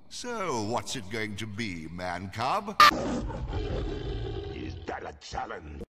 So, what's it going to be, man cub? Is that a challenge?